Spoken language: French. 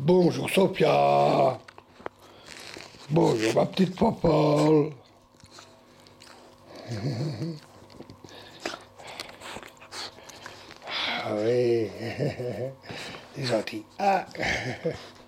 Bonjour Sophia. Bonjour ma petite popole. Ah oui, c'est gentil. Ah.